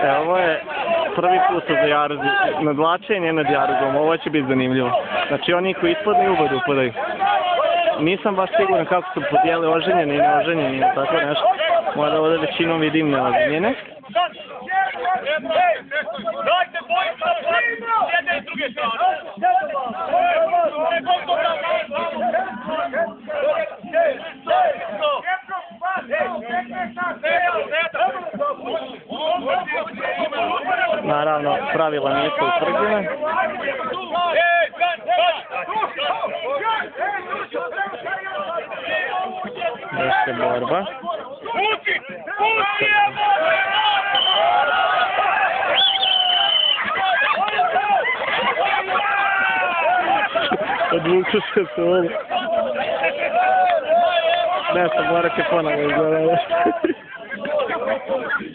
Ovo je prvi put za Jarzi, nadvlačenje nad Jarzom, ovo će biti zanimljivo. Znači oni koji ispadne ubadu upadaju. Nisam baš siguran kako su podijeli oženjeni i neoženjeni, tako nešto. Mada ovdje većinom vidim neoženjene. Dajte bojica, s jedne i s druge strane. Naravno, pravila nisu utvrđene. Još je borba. Odvuču se to ovo. Ne, sam morat će ponovo izgledati.